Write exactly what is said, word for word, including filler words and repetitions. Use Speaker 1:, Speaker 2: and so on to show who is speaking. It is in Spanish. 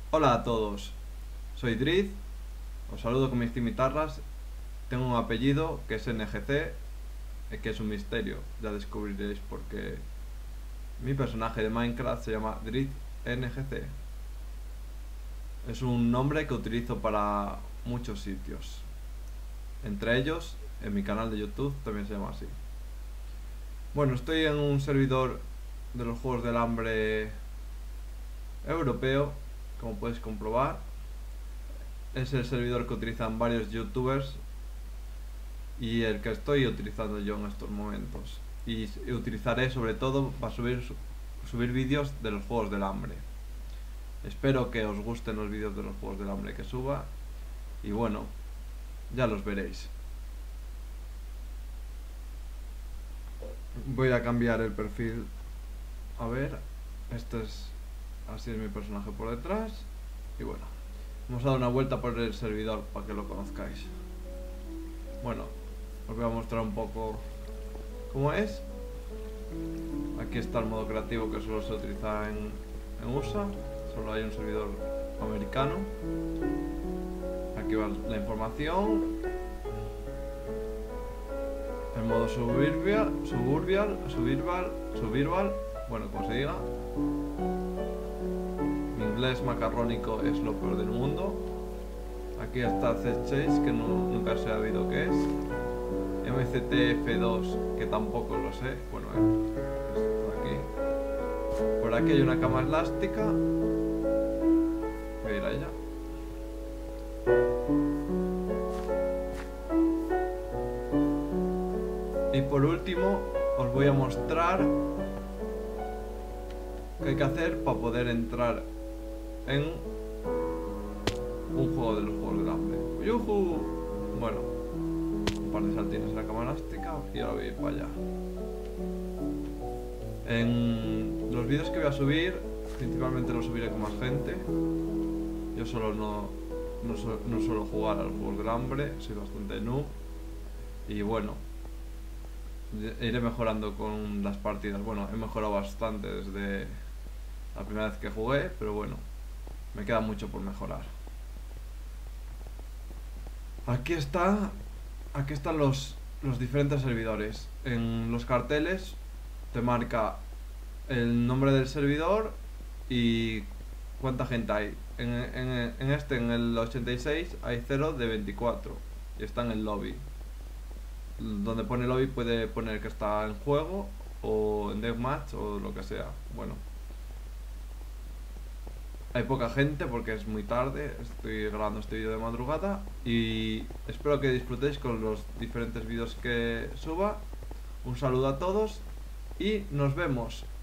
Speaker 1: Hola a todos, soy Driz, os saludo con mis cimitarras. Tengo un apellido que es N G C, eh, que es un misterio, ya descubriréis porque mi personaje de Minecraft se llama Driz N G C. Es un nombre que utilizo para muchos sitios, entre ellos en mi canal de YouTube también se llama así. Bueno, estoy en un servidor de los Juegos del Hambre europeo, como podéis comprobar. Es el servidor que utilizan varios youtubers y el que estoy utilizando yo en estos momentos. Y utilizaré sobre todo para subir, subir vídeos de los Juegos del Hambre. Espero que os gusten los vídeos de los Juegos del Hambre que suba. Y bueno, ya los veréis. Voy a cambiar el perfil. A ver, este es... así es mi personaje por detrás. Y bueno, vamos a dar una vuelta por el servidor para que lo conozcáis. Bueno, os voy a mostrar un poco cómo es. Aquí está el modo creativo que solo se utiliza en, en U S A. Solo hay un servidor americano. Aquí va la información. El modo suburbial, suburbial, suburbial, suburbial, bueno, como se diga. Mi inglés macarrónico es lo peor del mundo. Aquí está Z Chase, que no, nunca se ha sabido qué es. M C T F dos, que tampoco lo sé. Bueno, eh, por aquí. Por aquí hay una cama elástica. Voy a ir a ella. Y por último, os voy a mostrar qué hay que hacer para poder entrar en un juego de los Juegos del Hambre. ¡Yujú! Bueno, un par de saltines en la cama elástica y ahora voy a ir para allá. En los vídeos que voy a subir, principalmente los subiré con más gente. Yo solo no, no, so, no suelo jugar a los Juegos del Hambre, soy bastante noob. Y bueno, iré mejorando con las partidas. Bueno, he mejorado bastante desde la primera vez que jugué, pero bueno, me queda mucho por mejorar. Aquí está, aquí están los, los diferentes servidores. En los carteles te marca el nombre del servidor y cuánta gente hay. En, en, en este, en el ochenta y seis, hay cero de veinticuatro y está en el lobby. Donde pone lobby puede poner que está en juego o en deathmatch o lo que sea. Bueno, hay poca gente porque es muy tarde, estoy grabando este vídeo de madrugada y espero que disfrutéis con los diferentes vídeos que suba. Un saludo a todos y nos vemos.